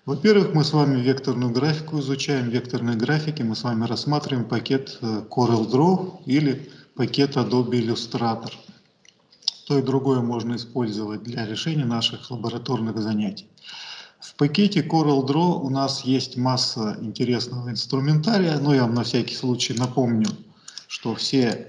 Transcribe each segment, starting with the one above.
Во-первых, мы с вами векторную графику изучаем. В векторной графике мы с вами рассматриваем пакет CorelDRAW или пакет Adobe Illustrator. То и другое можно использовать для решения наших лабораторных занятий. В пакете CorelDRAW у нас есть масса интересного инструментария, но я вам на всякий случай напомню, что все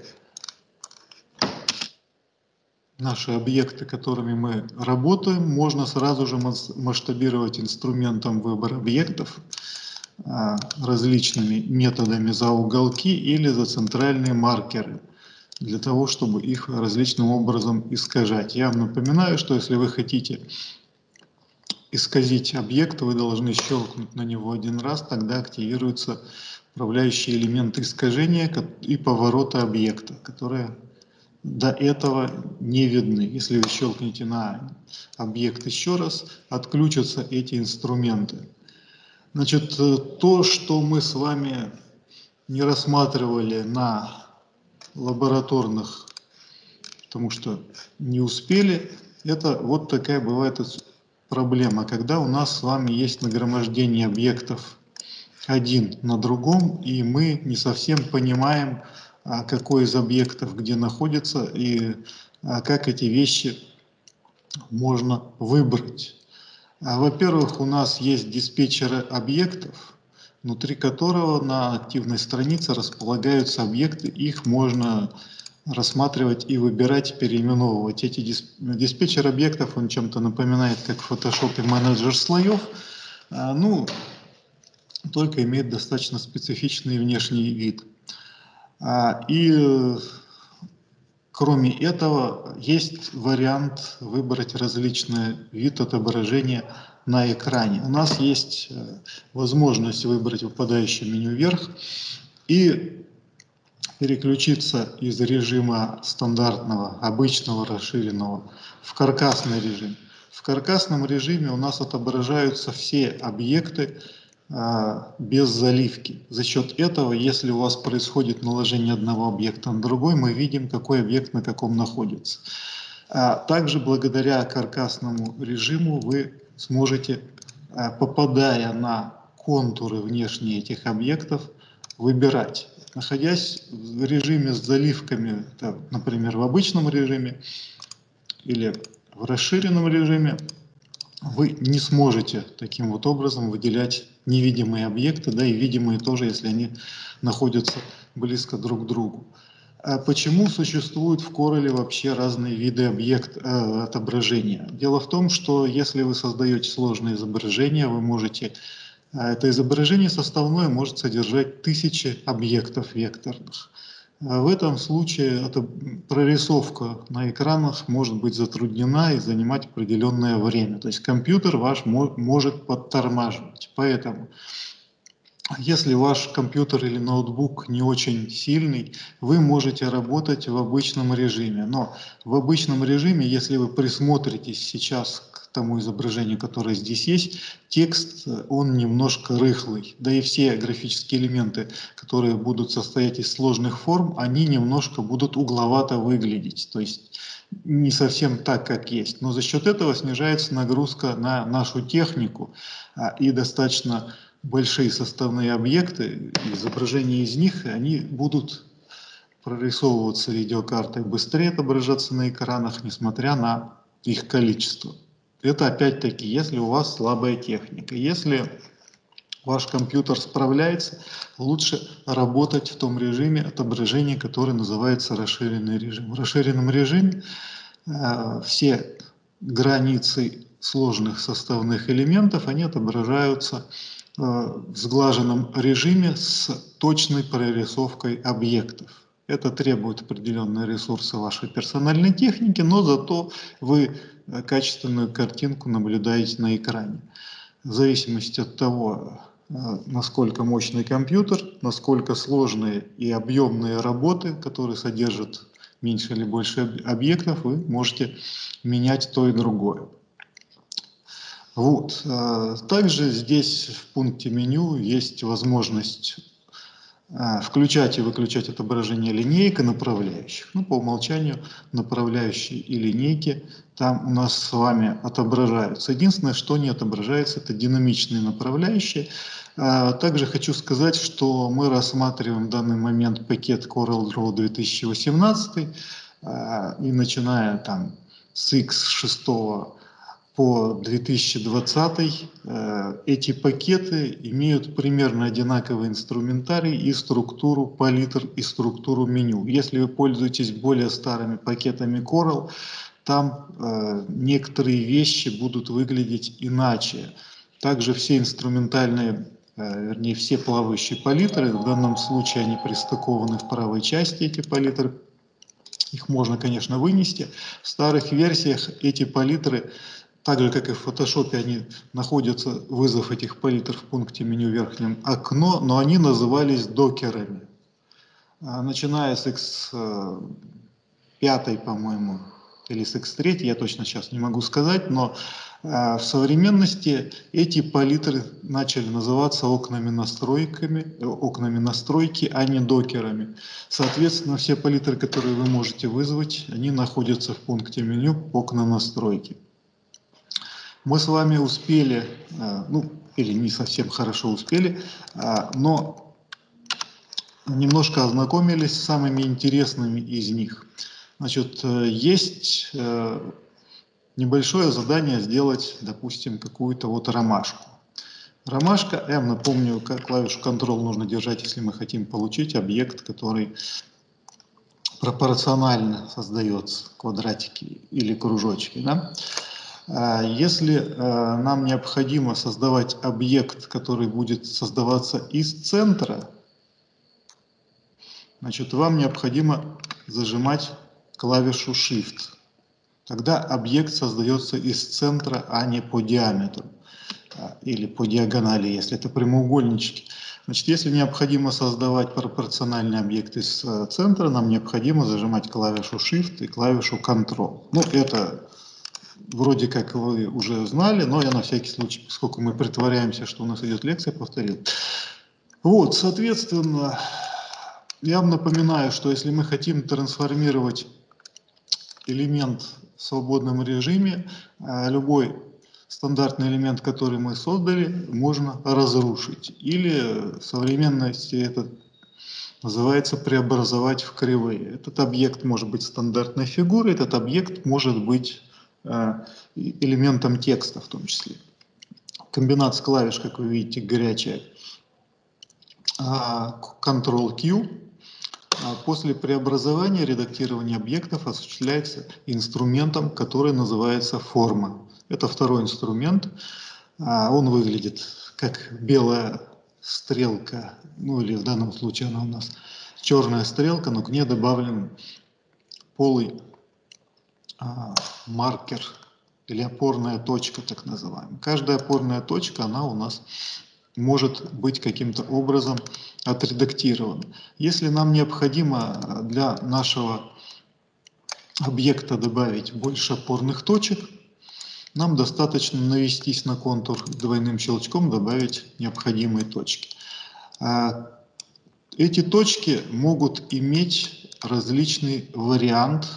наши объекты, которыми мы работаем, можно сразу же масштабировать инструментом выбора объектов различными методами за уголки или за центральные маркеры, для того, чтобы их различным образом искажать. Я вам напоминаю, что если вы хотите исказить объект, вы должны щелкнуть на него один раз, тогда активируются управляющие элементы искажения и поворота объекта, которые до этого не видны. Если вы щелкнете на объект еще раз, отключатся эти инструменты. Значит, то, что мы с вами не рассматривали на лабораторных, потому что не успели, это вот такая бывает проблема, когда у нас с вами есть нагромождение объектов один на другом, и мы не совсем понимаем, какой из объектов где находится и как эти вещи можно выбрать. Во-первых, у нас есть диспетчеры объектов, внутри которого на активной странице располагаются объекты, их можно рассматривать и выбирать, переименовывать. Эти диспетчер объектов, он чем-то напоминает, как в Photoshop менеджер слоев, ну, только имеет достаточно специфичный внешний вид. И кроме этого, есть вариант выбрать различный вид отображения на экране. У нас есть возможность выбрать выпадающее меню вверх и переключиться из режима стандартного, обычного, расширенного в каркасный режим. В каркасном режиме у нас отображаются все объекты без заливки. За счет этого, если у вас происходит наложение одного объекта на другой, мы видим, какой объект на каком находится. Также благодаря каркасному режиму вы сможете, попадая на контуры внешние этих объектов, выбирать. Находясь в режиме с заливками, например, в обычном режиме или в расширенном режиме, вы не сможете таким вот образом выделять невидимые объекты, да и видимые тоже, если они находятся близко друг к другу. Почему существуют в Corel вообще разные виды отображения? Дело в том, что если вы создаете сложное изображение, вы можете... Это изображение составное может содержать тысячи объектов векторных. В этом случае прорисовка на экранах может быть затруднена и занимать определенное время. То есть компьютер ваш может подтормаживать. Поэтому, если ваш компьютер или ноутбук не очень сильный, вы можете работать в обычном режиме. Но в обычном режиме, если вы присмотритесь сейчас к тому изображению, которое здесь есть, текст, он немножко рыхлый. Да и все графические элементы, которые будут состоять из сложных форм, они немножко будут угловато выглядеть. То есть не совсем так, как есть. Но за счет этого снижается нагрузка на нашу технику, и достаточно большие составные объекты, изображения из них, они будут прорисовываться видеокартой, быстрее отображаться на экранах, несмотря на их количество. Это опять-таки, если у вас слабая техника. Если ваш компьютер справляется, лучше работать в том режиме отображения, который называется расширенный режим. В расширенном режиме все границы сложных составных элементов, они отображаются в сглаженном режиме с точной прорисовкой объектов. Это требует определенные ресурсы вашей персональной техники, но зато вы качественную картинку наблюдаете на экране. В зависимости от того, насколько мощный компьютер, насколько сложные и объемные работы, которые содержат меньше или больше объектов, вы можете менять то и другое. Вот. Также здесь в пункте меню есть возможность включать и выключать отображение линейка направляющих. Ну, по умолчанию направляющие и линейки там у нас с вами отображаются. Единственное, что не отображается, это динамичные направляющие. Также хочу сказать, что мы рассматриваем в данный момент пакет CorelDRAW 2018, и начиная там с X6 по 2020 эти пакеты имеют примерно одинаковый инструментарий и структуру палитр, и структуру меню. Если вы пользуетесь более старыми пакетами Corel, там некоторые вещи будут выглядеть иначе. Также все инструментальные, вернее, все плавающие палитры, в данном случае они пристыкованы в правой части, эти палитры, их можно, конечно, вынести. В старых версиях эти палитры, так же, как и в Photoshop, они находятся, вызов этих палитр в пункте меню верхнем окно, но они назывались докерами. Начиная с X5, по-моему, или с X3, я точно сейчас не могу сказать, но в современности эти палитры начали называться окнами настройки, а не докерами. Соответственно, все палитры, которые вы можете вызвать, они находятся в пункте меню окна настройки. Мы с вами успели, ну, или не совсем хорошо успели, но немножко ознакомились с самыми интересными из них. Значит, есть небольшое задание сделать, допустим, какую-то вот ромашку. Ромашка, я напомню, клавишу Ctrl нужно держать, если мы хотим получить объект, который пропорционально создается, квадратики или кружочки. Да? Если нам необходимо создавать объект, который будет создаваться из центра, значит, вам необходимо зажимать клавишу Shift. Тогда объект создается из центра, а не по диаметру или по диагонали, если это прямоугольнички. Значит, если необходимо создавать пропорциональный объект из центра, нам необходимо зажимать клавишу Shift и клавишу Ctrl. Ну, это вроде как вы уже знали, но я на всякий случай, поскольку мы притворяемся, что у нас идет лекция, повторил. Вот, соответственно, я вам напоминаю, что если мы хотим трансформировать элемент в свободном режиме, любой стандартный элемент, который мы создали, можно разрушить. Или в современности это называется преобразовать в кривые. Этот объект может быть стандартной фигурой, этот объект может быть элементом текста в том числе. Комбинация клавиш, как вы видите, горячая. Ctrl-Q. После преобразования редактирование объектов осуществляется инструментом, который называется форма. Это второй инструмент. Он выглядит как белая стрелка, ну или в данном случае она у нас черная стрелка, но к ней добавлен полый маркер или опорная точка, так называемая. Каждая опорная точка, она у нас может быть каким-то образом отредактирована. Если нам необходимо для нашего объекта добавить больше опорных точек, нам достаточно навестись на контур двойным щелчком, добавить необходимые точки. Эти точки могут иметь различный вариант,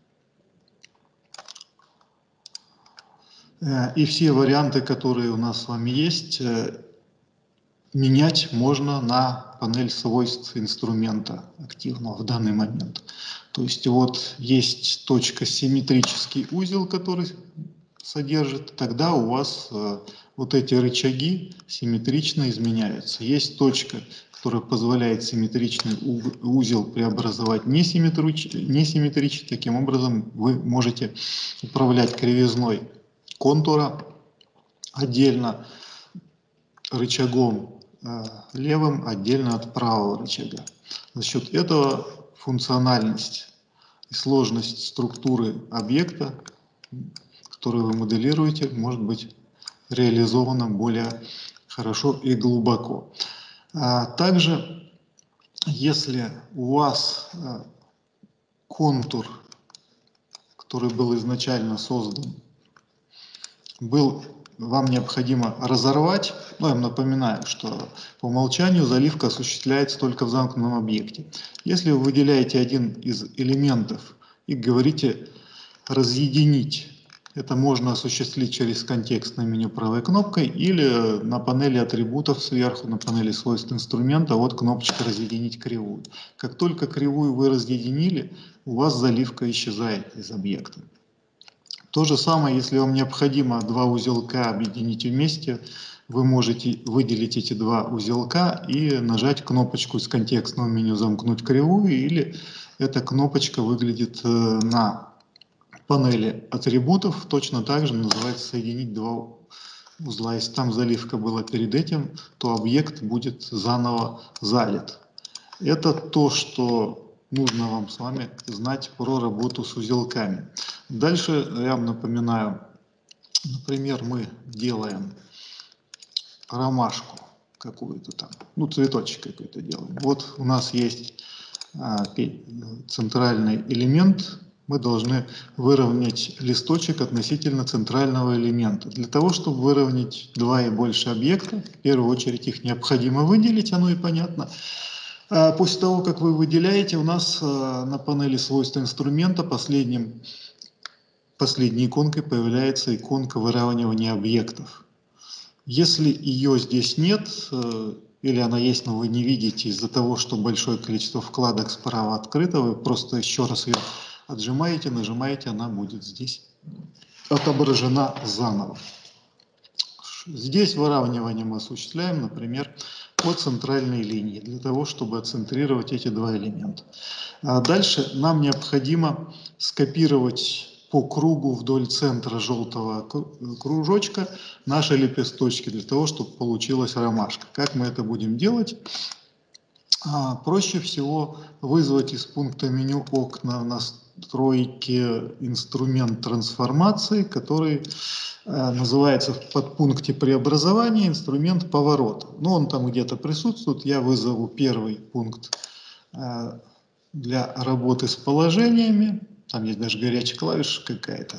и все варианты, которые у нас с вами есть, менять можно на панель свойств инструмента активного в данный момент. То есть вот есть точка симметрический узел, который содержит, тогда у вас вот эти рычаги симметрично изменяются. Есть точка, которая позволяет симметричный узел преобразовать несимметрично. Таким образом вы можете управлять кривизной контура отдельно, рычагом левым отдельно от правого рычага. За счет этого функциональность и сложность структуры объекта, которую вы моделируете, может быть реализована более хорошо и глубоко. Также, если у вас контур, который был изначально создан, был вам необходимо разорвать. Ну, я вам напоминаю, что по умолчанию заливка осуществляется только в замкнутом объекте. Если вы выделяете один из элементов и говорите «разъединить», это можно осуществить через контекстное меню правой кнопкой или на панели атрибутов сверху, на панели свойств инструмента, вот кнопочка «Разъединить кривую». Как только кривую вы разъединили, у вас заливка исчезает из объекта. То же самое, если вам необходимо два узелка объединить вместе, вы можете выделить эти два узелка и нажать кнопочку из контекстного меню «Замкнуть кривую», или эта кнопочка выглядит на панели атрибутов, точно так же называется «Соединить два узла». Если там заливка была перед этим, то объект будет заново залит. Это то, что нужно вам с вами знать про работу с узелками. Дальше я вам напоминаю, например, мы делаем ромашку какую-то там, ну цветочек какой-то делаем. Вот у нас есть центральный элемент, мы должны выровнять листочек относительно центрального элемента. Для того, чтобы выровнять два и больше объекта, в первую очередь их необходимо выделить, оно и понятно. После того, как вы выделяете, у нас на панели свойств инструмента последней иконкой появляется иконка выравнивания объектов. Если ее здесь нет, или она есть, но вы не видите из-за того, что большое количество вкладок справа открыто, вы просто еще раз ее отжимаете, нажимаете, она будет здесь отображена заново. Здесь выравнивание мы осуществляем, например, по центральной линии, для того, чтобы отцентрировать эти два элемента. Дальше нам необходимо скопировать по кругу вдоль центра желтого кружочка наши лепесточки, для того, чтобы получилась ромашка. Как мы это будем делать? Проще всего вызвать из пункта меню «Окна» настройки инструмент трансформации, который называется в подпункте преобразования инструмент поворота. Но он там где-то присутствует. Я вызову первый пункт для работы с положениями. Там есть даже горячая клавиша какая-то.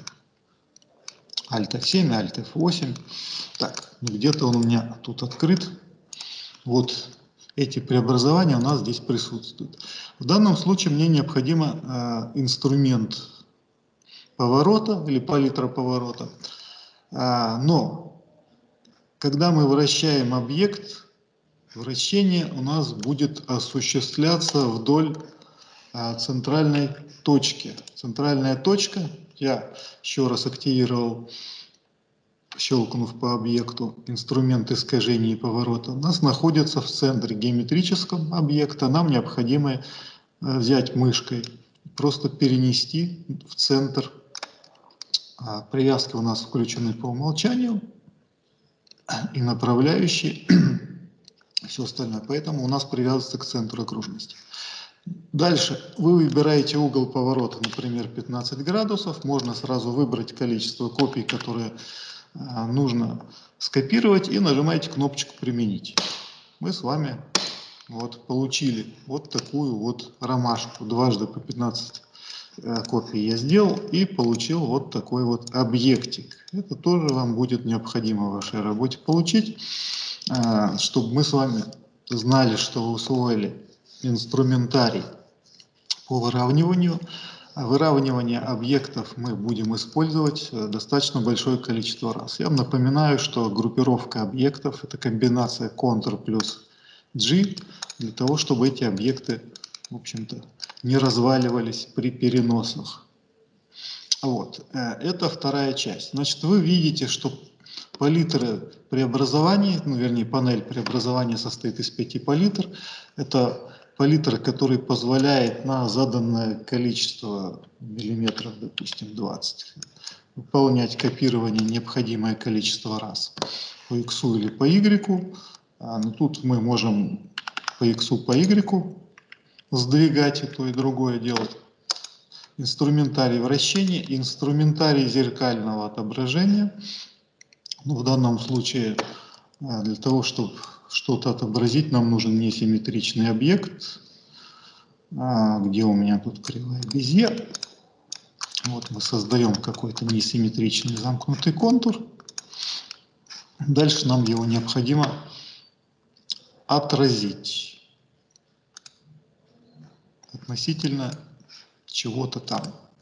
Alt F7, Alt F8. Так, где-то он у меня тут открыт. Вот эти преобразования у нас здесь присутствуют. В данном случае мне необходимо инструмент поворота или палитра поворота. Но когда мы вращаем объект, вращение у нас будет осуществляться вдоль центральной точки. Центральная точка, я еще раз активировал, щелкнув по объекту, инструмент искажения и поворота, у нас находится в центре геометрическом объекта. Нам необходимо взять мышкой, просто перенести в центр. Привязки у нас включены по умолчанию, и направляющие, все остальное. Поэтому у нас привязывается к центру окружности. Дальше вы выбираете угол поворота, например, 15 градусов. Можно сразу выбрать количество копий, которые нужно скопировать, и нажимаете кнопочку «Применить». Мы с вами вот получили вот такую вот ромашку. Дважды по 15 копий я сделал и получил вот такой вот объектик. Это тоже вам будет необходимо в вашей работе получить, чтобы мы с вами знали, что вы усвоили инструментарий по выравниванию. Выравнивание объектов мы будем использовать достаточно большое количество раз. Я вам напоминаю, что группировка объектов – это комбинация Ctrl плюс G, для того, чтобы эти объекты, в общем-то, не разваливались при переносах. Вот. Это вторая часть. Значит, вы видите, что палитры преобразований, ну, вернее, панель преобразования состоит из 5 палитр. Это палитра, который позволяет на заданное количество миллиметров, допустим, 20, выполнять копирование необходимое количество раз по X или по Y. Но тут мы можем по X, по Y сдвигать и то, и другое делать. Инструментарий вращения, инструментарий зеркального отображения. Ну, в данном случае для того, чтобы что-то отобразить, нам нужен несимметричный объект. Где у меня тут кривая Безье? Вот мы создаем какой-то несимметричный замкнутый контур. Дальше нам его необходимо отразить относительно чего-то там.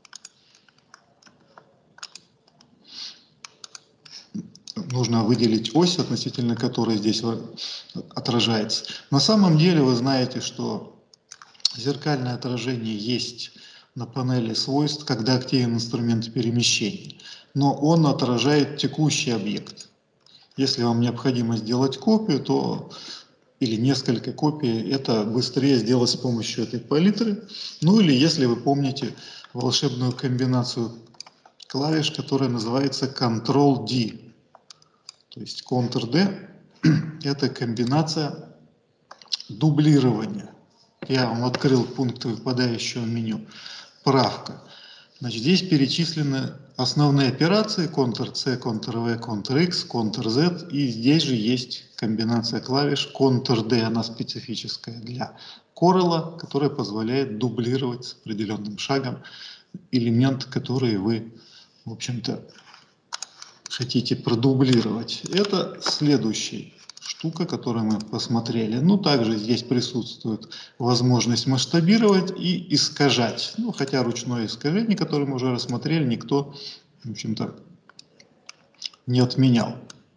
Нужно выделить ось, относительно которой здесь отражается. На самом деле вы знаете, что зеркальное отражение есть на панели свойств, когда активен инструмент перемещения, но он отражает текущий объект. Если вам необходимо сделать копию, то или несколько копий, это быстрее сделать с помощью этой палитры. Ну или если вы помните волшебную комбинацию клавиш, которая называется Ctrl-D. То есть Ctrl-D – это комбинация дублирования. Я вам открыл пункт выпадающего меню. Правка. Значит, здесь перечислены основные операции Ctrl-C, Ctrl-V, Ctrl-X, Ctrl-Z. И здесь же есть комбинация клавиш Ctrl-D. Она специфическая для Corel, которая позволяет дублировать с определенным шагом элемент, который вы, в общем-то, хотите продублировать. Это следующая штука, которую мы посмотрели. Ну, также здесь присутствует возможность масштабировать и искажать. Ну, хотя ручное искажение, которое мы уже рассмотрели, никто, в общем-то, не отменял.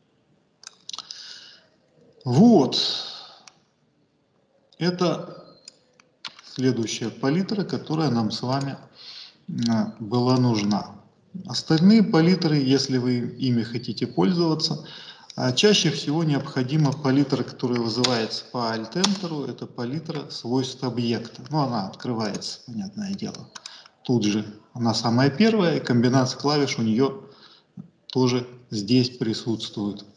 Вот. Это следующая палитра, которая нам с вами была нужна. Остальные палитры, если вы ими хотите пользоваться, чаще всего необходима палитра, которая вызывается по Alt-Enter, это палитра свойств объекта. Ну, она открывается, понятное дело. Тут же она самая первая, и комбинация клавиш у нее тоже здесь присутствует.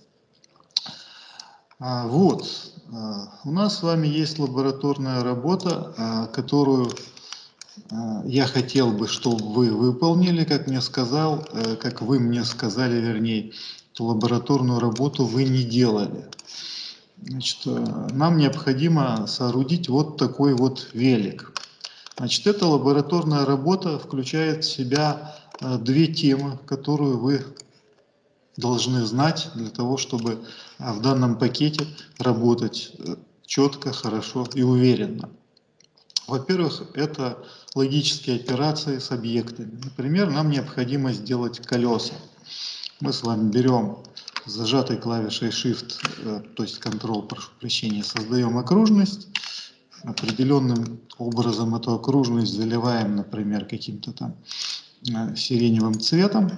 Вот, у нас с вами есть лабораторная работа, которую я хотел бы, чтобы вы выполнили, как вы мне сказали, вернее, эту лабораторную работу вы не делали. Значит, нам необходимо соорудить вот такой вот велик. Значит, эта лабораторная работа включает в себя две темы, которые вы должны знать для того, чтобы в данном пакете работать четко, хорошо и уверенно. Во-первых, это логические операции с объектами. Например, нам необходимо сделать колеса. Мы с вами берем зажатой клавишей Shift, то есть Ctrl, прошу прощения, создаем окружность. Определенным образом эту окружность заливаем, например, каким-то там сиреневым цветом.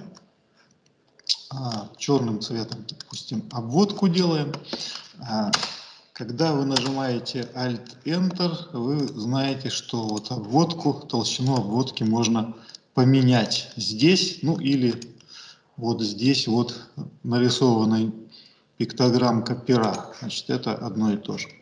Черным цветом, допустим, обводку делаем. Когда вы нажимаете Alt-Enter, вы знаете, что вот обводку, толщину обводки можно поменять здесь, ну или вот здесь вот нарисованный пиктограммка пера. Значит, это одно и то же.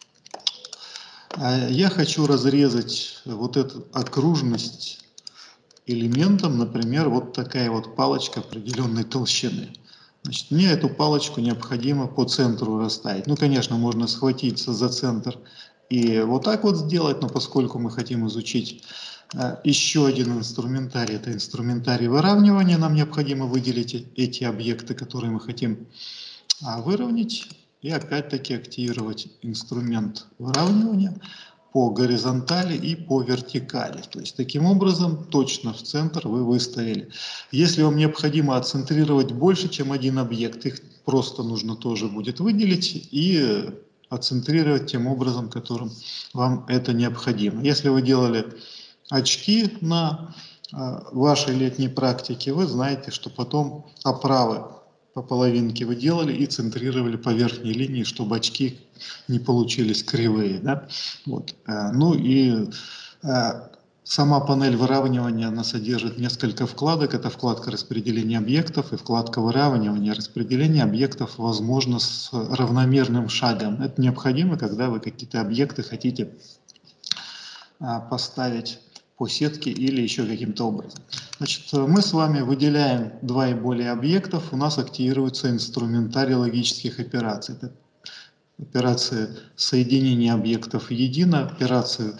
Я хочу разрезать вот эту окружность элементом, например, вот такая вот палочка определенной толщины. Значит, мне эту палочку необходимо по центру расставить. Ну, конечно, можно схватиться за центр и вот так вот сделать, но поскольку мы хотим изучить еще один инструментарий, это инструментарий выравнивания, нам необходимо выделить эти объекты, которые мы хотим выровнять, и опять-таки активировать инструмент выравнивания по горизонтали и по вертикали. То есть таким образом точно в центр вы выставили. Если вам необходимо отцентрировать больше, чем один объект, их просто нужно тоже будет выделить и отцентрировать тем образом, которым вам это необходимо. Если вы делали очки на вашей летней практике, вы знаете, что потом оправы по половинке вы делали и центрировали по верхней линии, чтобы очки не получились кривые. Да? Вот. Ну и сама панель выравнивания, она содержит несколько вкладок. Это вкладка распределения объектов и вкладка выравнивания. Распределение объектов возможно с равномерным шагом. Это необходимо, когда вы какие-то объекты хотите поставить по сетке или еще каким-то образом. Значит, мы с вами выделяем два и более объектов, у нас активируется инструментарий логических операций. Это операции соединения объектов едино, операции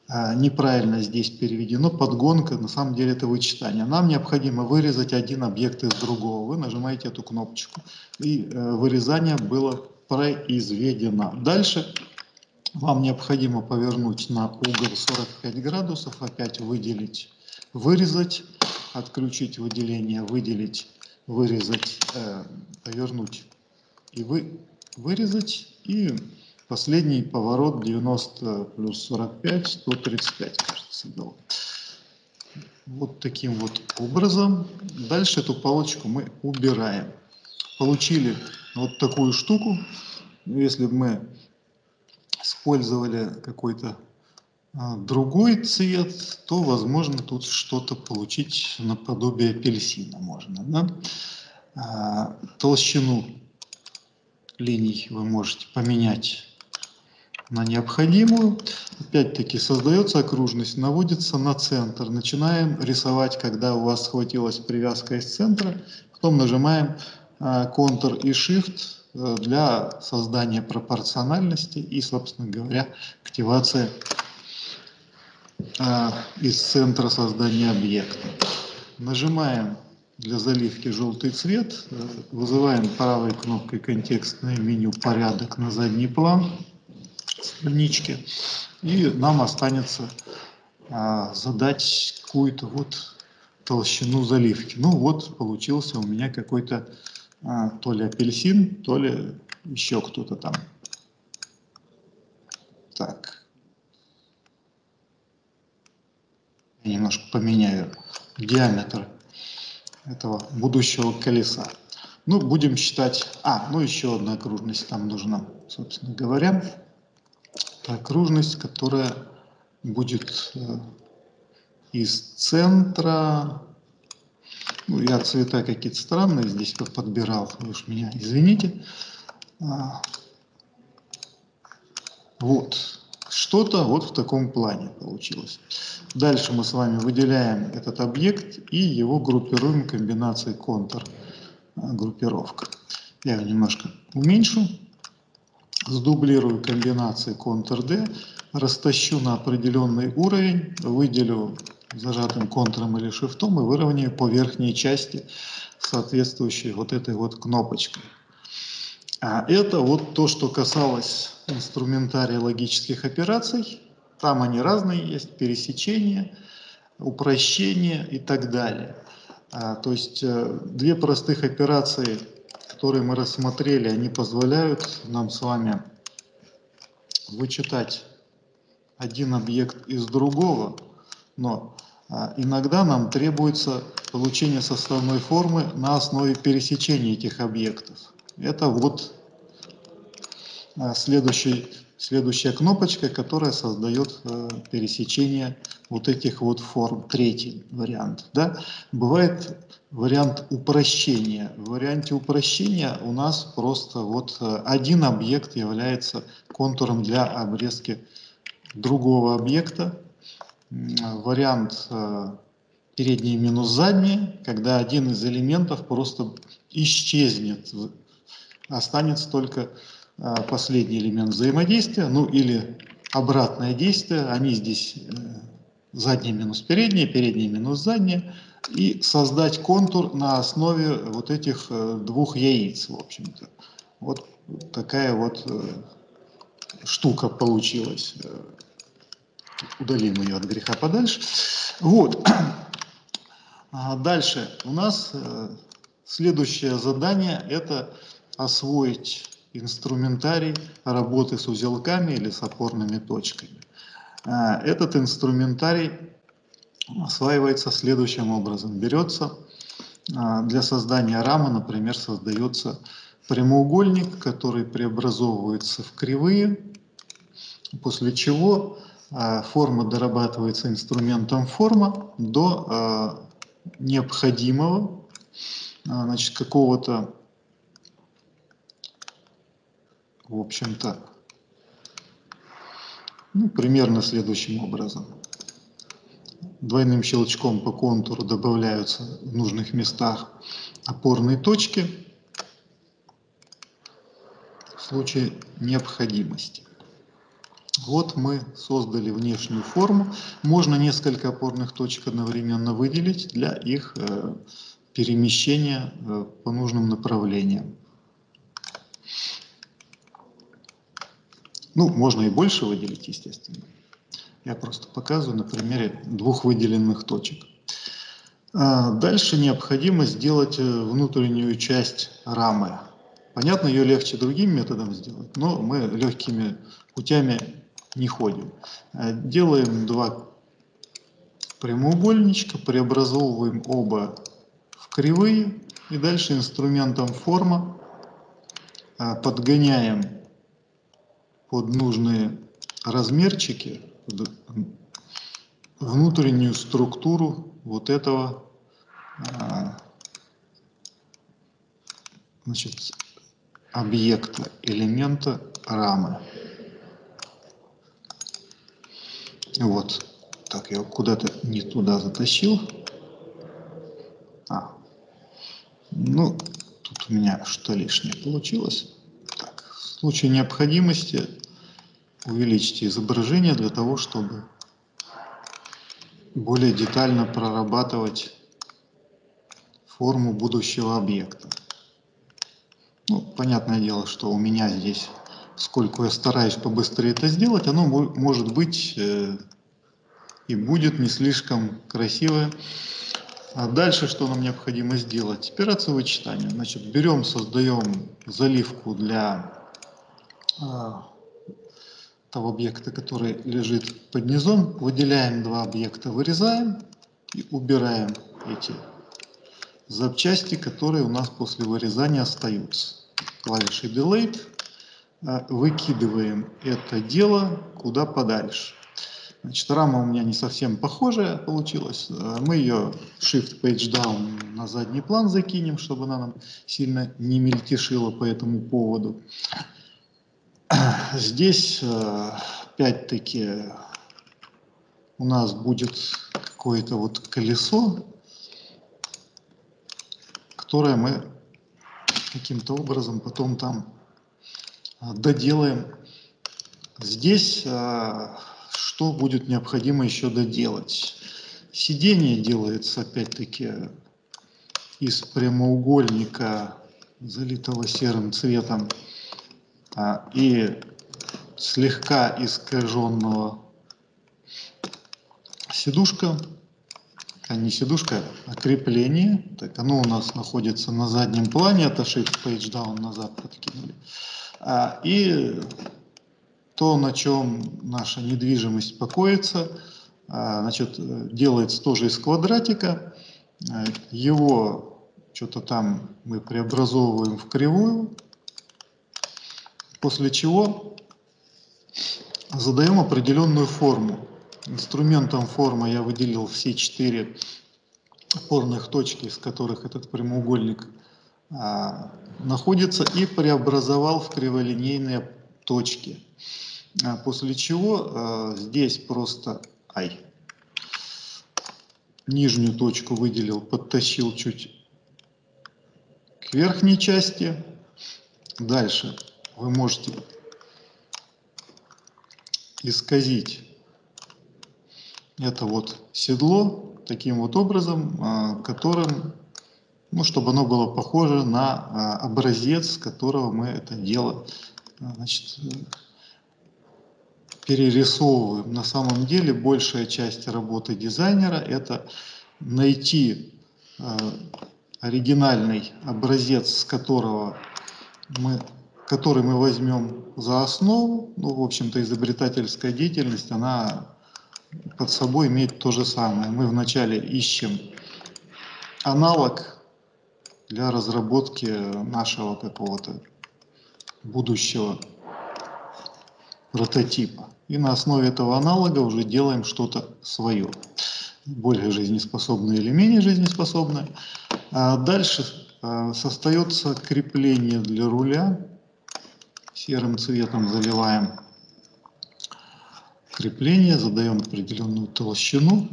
неправильно здесь переведено, подгонка, на самом деле это вычитание. Нам необходимо вырезать один объект из другого. Вы нажимаете эту кнопочку, и вырезание было произведено. Дальше вам необходимо повернуть на угол 45 градусов, опять выделить, вырезать, отключить выделение, выделить, вырезать, повернуть и вырезать. И последний поворот 90 плюс 45, 135, кажется, был. Вот таким вот образом. Дальше эту палочку мы убираем. Получили вот такую штуку. Если бы мы использовали какой-то другой цвет, то, возможно, тут что-то получить наподобие апельсина можно. Да? Толщину линий вы можете поменять на необходимую. Опять-таки создается окружность, наводится на центр. Начинаем рисовать, когда у вас схватилась привязка из центра. Потом нажимаем Ctrl и Shift для создания пропорциональности и, собственно говоря, активация из центра создания объекта. Нажимаем для заливки желтый цвет, вызываем правой кнопкой контекстное меню «Порядок» на задний план странички, и нам останется задать какую-то вот толщину заливки. Ну вот получился у меня какой-то то ли апельсин, то ли еще кто-то там. Так. Я немножко поменяю диаметр этого будущего колеса. Ну, будем считать... ну еще одна окружность там нужна, собственно говоря. Это окружность, которая будет из центра... Ну, я цвета какие-то странные здесь подбирал, вы уж меня извините. Вот. Что-то вот в таком плане получилось. Дальше мы с вами выделяем этот объект и его группируем комбинацией контур-группировка. Я его немножко уменьшу, сдублирую комбинации Ctrl-D, растащу на определенный уровень, выделю зажатым контуром или шифтом и выровняю по верхней части соответствующей вот этой вот кнопочкой. Это вот то, что касалось инструментария логических операций. Там они разные есть, пересечения, упрощения и так далее. То есть две простых операции, которые мы рассмотрели, они позволяют нам с вами вычитать один объект из другого, но иногда нам требуется получение составной формы на основе пересечения этих объектов. Это вот следующая кнопочка, которая создает пересечение вот этих вот форм. Третий вариант. Да? Бывает вариант упрощения. В варианте упрощения у нас просто вот один объект является контуром для обрезки другого объекта. Вариант передний минус задний, когда один из элементов просто исчезнет, останется только последний элемент взаимодействия, ну или обратное действие, они здесь заднее минус переднее, переднее минус заднее, и создать контур на основе вот этих двух яиц, в общем-то. Вот такая вот штука получилась. Удалим ее от греха подальше. Вот. Дальше у нас следующее задание – это освоить инструментарий работы с узелками или с опорными точками. Этот инструментарий осваивается следующим образом. Берется для создания рамы, например, создается прямоугольник, который преобразовывается в кривые, после чего форма дорабатывается инструментом форма до необходимого, значит, какого-то, в общем-то, ну, примерно следующим образом. Двойным щелчком по контуру добавляются в нужных местах опорные точки в случае необходимости. Вот мы создали внешнюю форму. Можно несколько опорных точек одновременно выделить для их перемещения по нужным направлениям. Ну, можно и больше выделить, естественно. Я просто показываю на примере двух выделенных точек. Дальше необходимо сделать внутреннюю часть рамы. Понятно, ее легче другим методом сделать, но мы легкими путями не ходим. Делаем два прямоугольничка, преобразовываем оба в кривые и дальше инструментом форма подгоняем под нужные размерчики внутреннюю структуру вот этого, значит, объекта, элемента рамы. Вот. Так, я куда-то не туда затащил. Ну, тут у меня что лишнее получилось. Так, в случае необходимости увеличьте изображение для того, чтобы более детально прорабатывать форму будущего объекта. Ну, понятное дело, что у меня здесь, сколько я стараюсь побыстрее это сделать, оно может быть и будет не слишком красивое. А дальше что нам необходимо сделать? Операция вычитания. Значит, берем, создаем заливку для того объекта, который лежит под низом, выделяем два объекта, вырезаем и убираем эти запчасти, которые у нас после вырезания остаются. Клавишей Delete выкидываем это дело куда подальше. Значит, рама у меня не совсем похожая получилась. Мы ее Shift Page Down на задний план закинем, чтобы она нам сильно не мельтешила по этому поводу. Здесь, опять-таки, у нас будет какое-то вот колесо, которое мы каким-то образом потом там доделаем. Здесь что будет необходимо еще доделать? Сиденье делается опять-таки из прямоугольника, залитого серым цветом, и слегка искаженного сидушка, не сидушка, а крепление. Так, оно у нас находится на заднем плане, это Shift Page Down назад подкинули. И то, на чем наша недвижимость покоится, значит, делается тоже из квадратика. Его что-то там мы преобразовываем в кривую, после чего задаем определенную форму. Инструментом форма я выделил все 4 опорных точки, из которых этот прямоугольник находится, и преобразовал в криволинейные точки. После чего здесь просто нижнюю точку выделил, подтащил чуть к верхней части. Дальше вы можете исказить это вот седло таким вот образом, которым, ну, чтобы оно было похоже на образец, с которого мы это дело, значит, перерисовываем. На самом деле большая часть работы дизайнера — это найти оригинальный образец, который мы возьмем за основу. Ну, в общем-то, изобретательская деятельность, она под собой имеет то же самое. Мы вначале ищем аналог для разработки нашего какого-то будущего прототипа. И на основе этого аналога уже делаем что-то свое, более жизнеспособное или менее жизнеспособное. Дальше создается крепление для руля. Серым цветом заливаем крепление, задаем определенную толщину.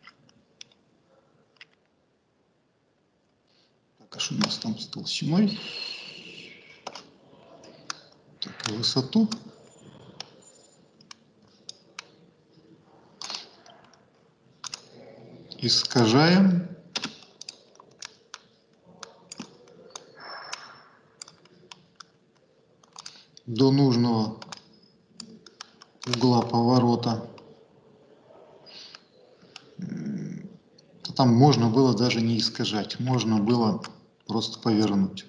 Так, а что у нас там с толщиной? Так, высоту. искажаем. До нужного угла поворота. Там можно было даже не искажать, можно было просто повернуть.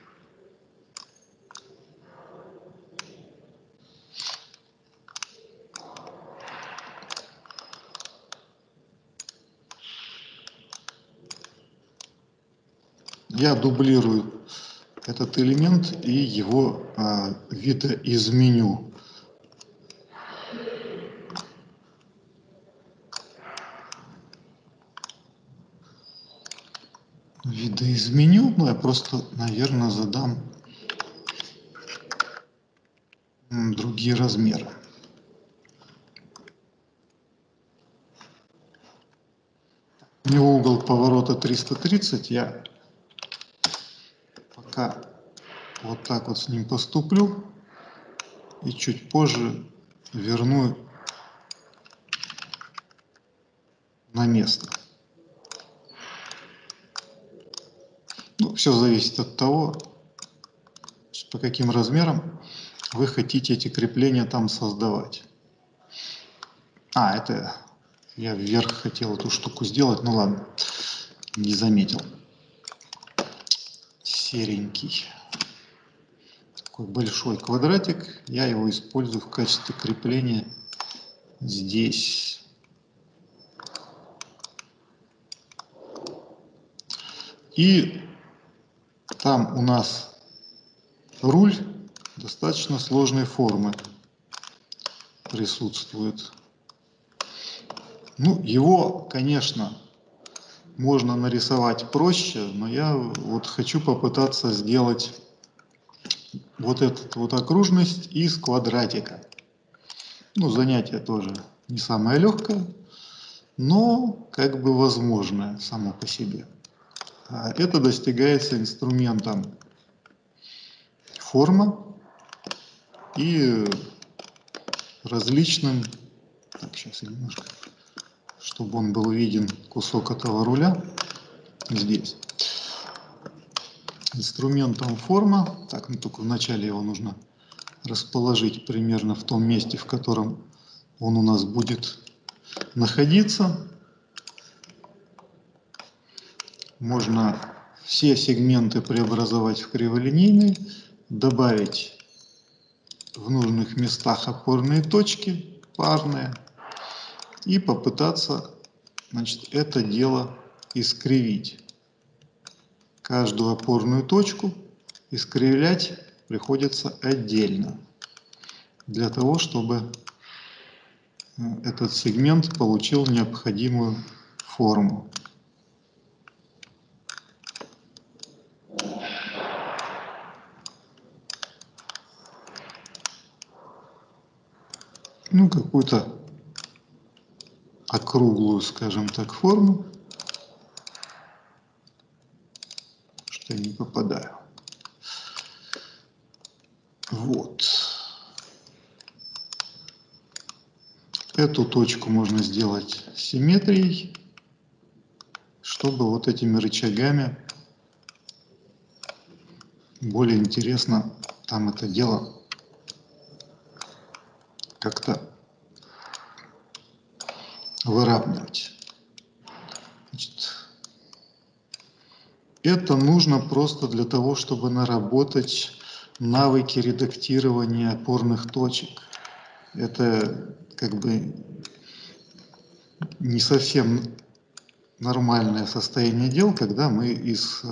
Я дублирую этот элемент и его видоизменю. Видоизменю, но я просто, наверное, задам другие размеры. У него угол поворота 330, я пока вот так вот с ним поступлю и чуть позже верну на место. Ну, все зависит от того, по каким размерам вы хотите эти крепления там создавать. Это я вверх хотел эту штуку сделать, ну ладно, не заметил. Серенький. Такой большой квадратик, я его использую в качестве крепления здесь. И там у нас руль достаточно сложной формы присутствует. Ну, его, конечно, можно нарисовать проще, но я вот хочу попытаться сделать вот эту вот окружность из квадратика. Ну, занятие тоже не самое легкое, но как бы возможное само по себе. Это достигается инструментом форма и различным, так, сейчас немножко, чтобы он был виден, кусок этого руля здесь. Инструментом форма, так, ну только вначале его нужно расположить примерно в том месте, в котором он у нас будет находиться. Можно все сегменты преобразовать в криволинейные, добавить в нужных местах опорные точки парные и попытаться, значит, это дело искривить. Каждую опорную точку искривлять приходится отдельно, для того, чтобы этот сегмент получил необходимую форму. Ну, какую-то округлую, скажем так, форму, что я не попадаю. Вот. Эту точку можно сделать симметрией, чтобы вот этими рычагами более интересно там это дело как-то выравнивать. Значит, это нужно просто для того, чтобы наработать навыки редактирования опорных точек. Это как бы не совсем нормальное состояние дел, когда мы из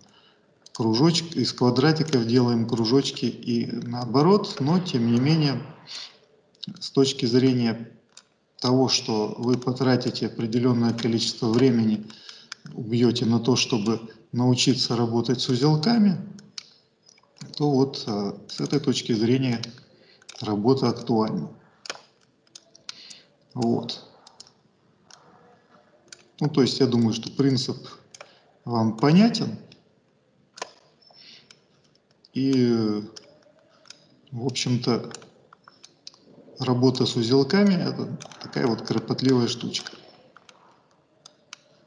квадратиков делаем кружочки и наоборот, но тем не менее, с точки зрения того, что вы потратите определенное количество времени, убьете на то, чтобы научиться работать с узелками, то вот с этой точки зрения работа актуальна. Вот. Ну, то есть я думаю, что принцип вам понятен. И, в общем-то, работа с узелками – это такая вот кропотливая штучка.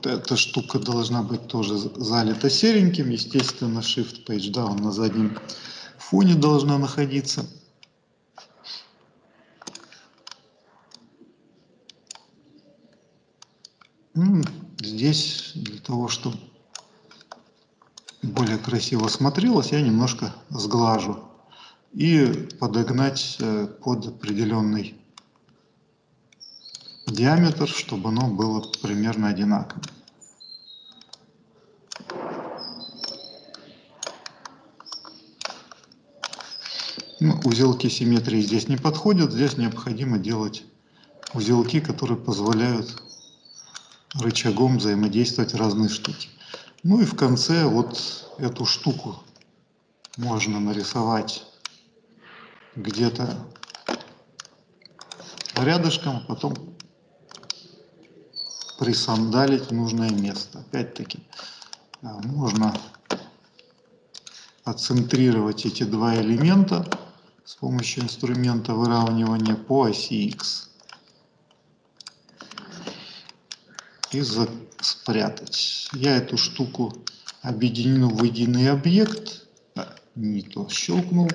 Вот эта штука должна быть тоже залита сереньким. Естественно, Shift Page Down на заднем фоне должна находиться. Здесь для того, чтобы более красиво смотрелось, я немножко сглажу и подогнать под определенный диаметр, чтобы оно было примерно одинаково. Узелки симметрии здесь не подходят, здесь необходимо делать узелки, которые позволяют рычагом взаимодействовать разные штуки. Ну и в конце вот эту штуку можно нарисовать где-то рядышком, потом присандалить в нужное место. Опять-таки можно отцентрировать эти два элемента с помощью инструмента выравнивания по оси X и спрятать. Я эту штуку объединю в единый объект, не то щелкнул,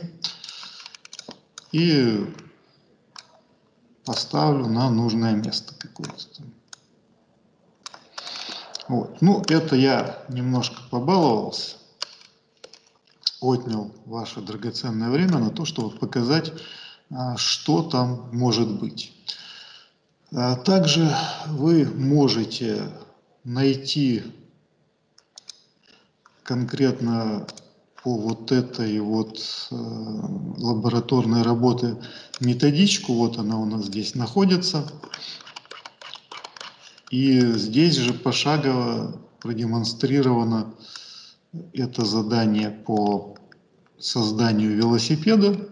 и поставлю на нужное место какое-то. Вот. Ну, это я немножко побаловался, отнял ваше драгоценное время на то, чтобы показать, что там может быть. Также вы можете найти конкретно по вот этой вот лабораторной работе методичку. Вот она у нас здесь находится. И здесь же пошагово продемонстрировано это задание по созданию велосипеда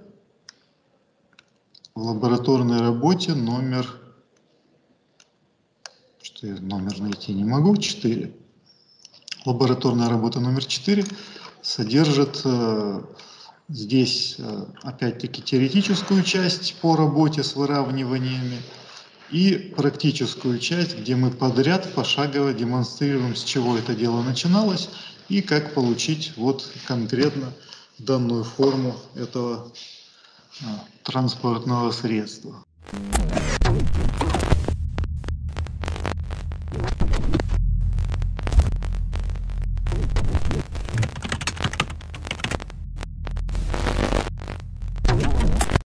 в лабораторной работе номер, что я номер найти не могу, 4. Лабораторная работа номер 4 содержит здесь опять-таки теоретическую часть по работе с выравниваниями и практическую часть, где мы подряд пошагово демонстрируем, с чего это дело начиналось и как получить вот конкретно данную форму этого транспортного средства.